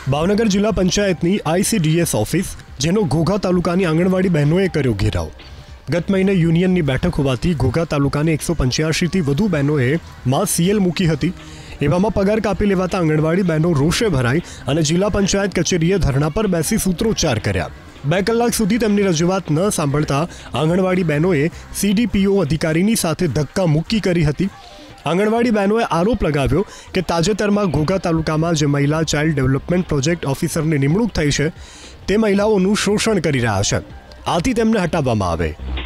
ભાવનગર જિલ્લા પંચાયતની ICDS office જેનો ઘોઘા તાલુકાની આંગણવાડી બહેનોએ કર્યો ઘેરાવ। ગત મહિને યુનિયનની બેઠક હોવાથી ઘોઘા તાલુકાની 185થી વધુ બહેનોએ માં CL મૂકી હતી। એવામાં પગાર કાપી લેવાતા આંગણવાડી બહેનો રોષે ભરાઈ અને જિલ્લા પંચાયત કચેરીએ ધરણા પર બેસી સૂત્રોચ્ચાર કર્યા। 2 કલાક સુધી તેમની રજૂઆત ન સાંભળતા આંગણવાડી બહેનોએ CDPO અધિકારીની સાથે ધક્કા મુક્કી કરી હતી। આંગણવાડી બહેનોએ આરોપ લગાવ્યો કે તાજેતરમાં ઘોઘા તાલુકામાં જે મહિલા ચાઇલ્ડ ડેવલપમેન્ટ પ્રોજેક્ટ ઓફિસરની નિમણૂક થઈ છે તે મહિલાઓનું શોષણ કરી રહ્યા છે, આથી તેમને હટાવવામાં આવે।